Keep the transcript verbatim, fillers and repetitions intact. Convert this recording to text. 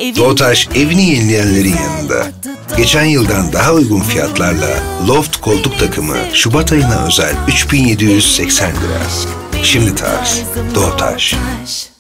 Doğutaş evini yenileyenlerin yanında. Geçen yıldan daha uygun fiyatlarla Loft koltuk takımı Şubat ayına özel üç bin yedi yüz seksen lira. Şimdi tarz Doğutaş.